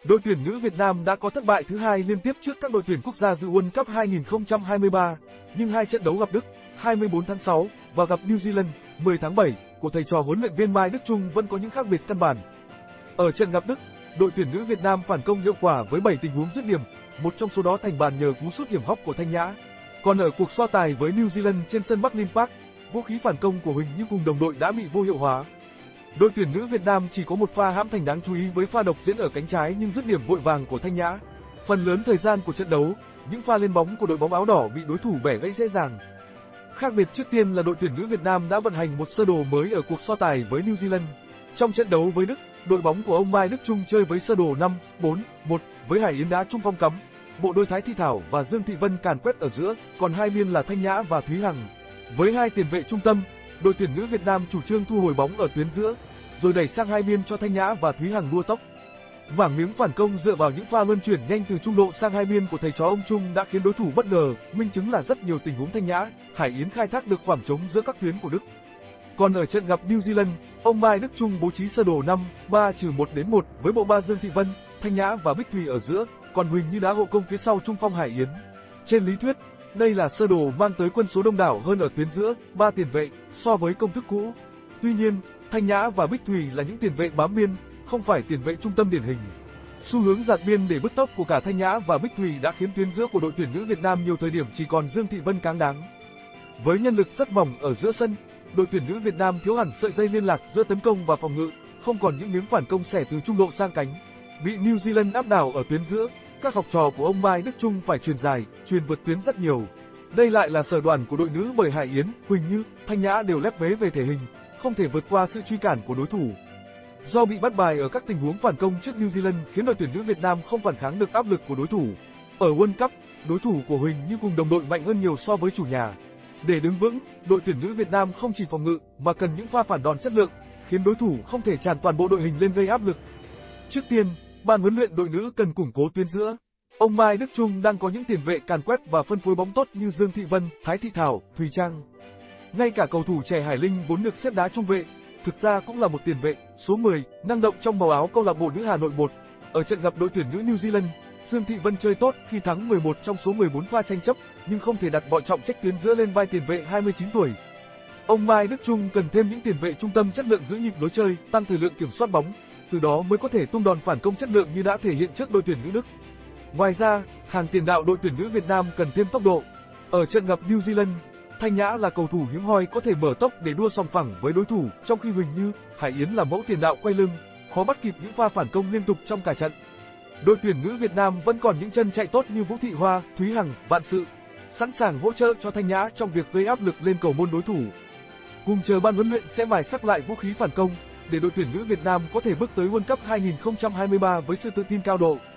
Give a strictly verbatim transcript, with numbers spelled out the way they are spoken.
Đội tuyển nữ Việt Nam đã có thất bại thứ hai liên tiếp trước các đội tuyển quốc gia dự World Cup hai không hai ba, nhưng hai trận đấu gặp Đức hai mươi tư tháng sáu và gặp New Zealand mười tháng bảy của thầy trò huấn luyện viên Mai Đức Chung vẫn có những khác biệt căn bản. Ở trận gặp Đức, đội tuyển nữ Việt Nam phản công hiệu quả với bảy tình huống dứt điểm, một trong số đó thành bàn nhờ cú sút hiểm hóc của Thanh Nhã. Còn ở cuộc so tài với New Zealand trên sân Buckingham Park, vũ khí phản công của Huỳnh Như cùng đồng đội đã bị vô hiệu hóa. Đội tuyển nữ Việt Nam chỉ có một pha hãm thành đáng chú ý với pha độc diễn ở cánh trái nhưng dứt điểm vội vàng của Thanh Nhã. Phần lớn thời gian của trận đấu, những pha lên bóng của đội bóng áo đỏ bị đối thủ bẻ gãy dễ dàng. Khác biệt trước tiên là đội tuyển nữ Việt Nam đã vận hành một sơ đồ mới ở cuộc so tài với New Zealand. Trong trận đấu với Đức, đội bóng của ông Mai Đức Chung chơi với sơ đồ năm bốn một với Hải Yến đá trung phong cắm, bộ đôi Thái Thị Thảo và Dương Thị Vân càn quét ở giữa, còn hai biên là Thanh Nhã và Thúy Hằng. Với hai tiền vệ trung tâm, đội tuyển nữ Việt Nam chủ trương thu hồi bóng ở tuyến giữa, rồi đẩy sang hai biên cho Thanh Nhã và Thúy Hằng đua tốc. Mảng miếng phản công dựa vào những pha luân chuyển nhanh từ trung lộ sang hai biên của thầy trò ông Chung đã khiến đối thủ bất ngờ, minh chứng là rất nhiều tình huống Thanh Nhã, Hải Yến khai thác được khoảng trống giữa các tuyến của Đức. Còn ở trận gặp New Zealand, ông Mai Đức Chung bố trí sơ đồ năm ba một đến một với bộ ba Dương Thị Vân, Thanh Nhã và Bích Thùy ở giữa, còn Huỳnh Như đá hộ công phía sau trung phong Hải Yến. Trên lý thuyết, đây là sơ đồ mang tới quân số đông đảo hơn ở tuyến giữa, ba tiền vệ, so với công thức cũ. Tuy nhiên, Thanh Nhã và Bích Thùy là những tiền vệ bám biên, không phải tiền vệ trung tâm điển hình. Xu hướng dạt biên để bứt tốc của cả Thanh Nhã và Bích Thùy đã khiến tuyến giữa của đội tuyển nữ Việt Nam nhiều thời điểm chỉ còn Dương Thị Vân cáng đáng. Với nhân lực rất mỏng ở giữa sân, đội tuyển nữ Việt Nam thiếu hẳn sợi dây liên lạc giữa tấn công và phòng ngự, không còn những miếng phản công xẻ từ trung lộ sang cánh. Bị New Zealand áp đảo ở tuyến giữa, các học trò của ông Mai Đức Chung phải chuyền dài, chuyền vượt tuyến rất nhiều. Đây lại là sở đoàn của đội nữ bởi Hải Yến, Huỳnh Như, Thanh Nhã đều lép vế về thể hình, không thể vượt qua sự truy cản của đối thủ. Do bị bắt bài ở các tình huống phản công trước New Zealand khiến đội tuyển nữ Việt Nam không phản kháng được áp lực của đối thủ. Ở World Cup, đối thủ của Huỳnh Như cùng đồng đội mạnh hơn nhiều so với chủ nhà. Để đứng vững, đội tuyển nữ Việt Nam không chỉ phòng ngự mà cần những pha phản đòn chất lượng, khiến đối thủ không thể tràn toàn bộ đội hình lên gây áp lực. Trước tiên, ban huấn luyện đội nữ cần củng cố tuyến giữa. Ông Mai Đức Chung đang có những tiền vệ càn quét và phân phối bóng tốt như Dương Thị Vân, Thái Thị Thảo, Thùy Trang. Ngay cả cầu thủ trẻ Hải Linh vốn được xếp đá trung vệ, thực ra cũng là một tiền vệ, số mười, năng động trong màu áo câu lạc bộ nữ Hà Nội một. Ở trận gặp đội tuyển nữ New Zealand, Dương Thị Vân chơi tốt khi thắng mười một trong số mười bốn pha tranh chấp, nhưng không thể đặt mọi trọng trách tuyến giữa lên vai tiền vệ hai mươi chín tuổi. Ông Mai Đức Chung cần thêm những tiền vệ trung tâm chất lượng giữ nhịp lối chơi, tăng thời lượng kiểm soát bóng, từ đó mới có thể tung đòn phản công chất lượng như đã thể hiện trước đội tuyển nữ Đức. Ngoài ra, hàng tiền đạo đội tuyển nữ Việt Nam cần thêm tốc độ. Ở trận gặp New Zealand, Thanh Nhã là cầu thủ hiếm hoi có thể mở tốc để đua sòng phẳng với đối thủ, trong khi Huỳnh Như, Hải Yến là mẫu tiền đạo quay lưng, khó bắt kịp những pha phản công liên tục trong cả trận. Đội tuyển nữ Việt Nam vẫn còn những chân chạy tốt như Vũ Thị Hoa, Thúy Hằng, Vạn Sự, sẵn sàng hỗ trợ cho Thanh Nhã trong việc gây áp lực lên cầu môn đối thủ. Cùng chờ ban huấn luyện sẽ mài sắc lại vũ khí phản công để đội tuyển nữ Việt Nam có thể bước tới World Cup hai không hai ba với sự tự tin cao độ.